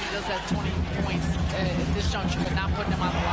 does have 20 points at this juncture, but not putting them on the